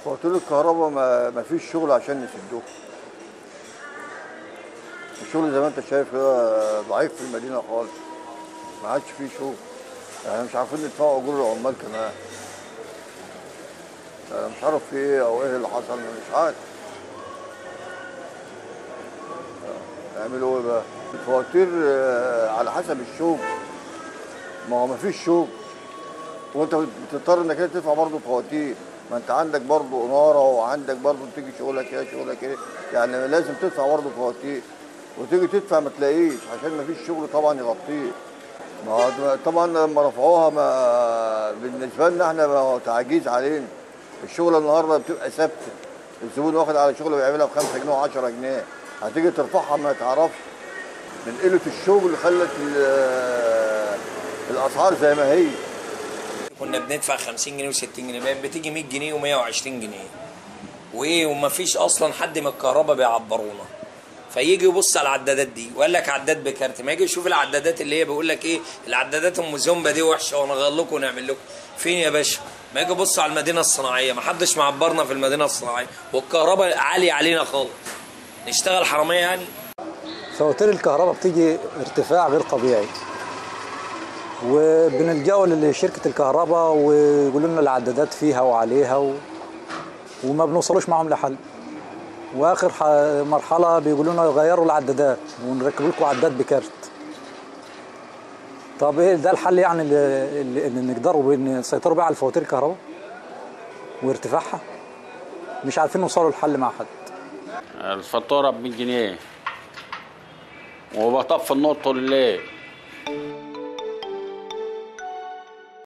فواتير الكهرباء ما فيش شغل عشان نسدوه. الشغل زي ما انت شايف كده ضعيف في المدينه خالص، ما عادش فيه شغل. احنا مش عارفين ندفع اجور العمال كمان. انا مش عارف في ايه او ايه اللي حصل، مش عارف. يعملوا ايه بقى؟ الفواتير على حسب الشغل. ما هو ما فيش شغل وانت بتضطر انك انت تدفع برضه فواتير. ما انت عندك برضه اناره وعندك برضه تيجي شغلك ايه شغلك ايه، يعني لازم تدفع برضه فواتير. وتيجي تدفع ما تلاقيش عشان ما فيش شغل طبعا يغطيه. ما هو طبعا لما رفعوها ما بالنسبه لنا احنا ما هو تعجيز علينا. الشغل النهارده بتبقى ثابته، الزبون واخد على شغله بيعملها ب 5 جنيه و10 جنيه، هتيجي ترفعها ما تعرفش. من قله الشغل خلت الاسعار زي ما هي. كنا بندفع 50 جنيه و60 جنيه، بقت بتيجي 100 جنيه و120 جنيه وايه، وما فيش اصلا حد من الكهرباء بيعبرونا. فيجي يبص على العدادات دي وقال لك عداد بكارت، ما يجي يشوف العدادات اللي هي بيقول لك ايه العدادات ام زومبا دي وحشه ونغير لكم ونعمل لكم. فين يا باشا؟ ما يجي يبص على المدينه الصناعيه، ما حدش معبرنا في المدينه الصناعيه والكهرباء عاليه علينا خالص. نشتغل حراميه يعني؟ فواتير الكهرباء بتيجي ارتفاع غير طبيعي، وبنلجأوا لشركه الكهرباء ويقولوا لنا العدادات فيها وعليها وما بنوصلوش معهم لحل. واخر مرحله بيقولوا لنا غيروا العدادات ونركب لكم عداد بكارت. طب ايه ده الحل يعني اللي نقدروا نسيطروا بيه على الفواتير الكهرباء وارتفاعها؟ مش عارفين نوصلوا لحل مع حد. الفاتوره ب 100 جنيه وبطفي النور طول الليل.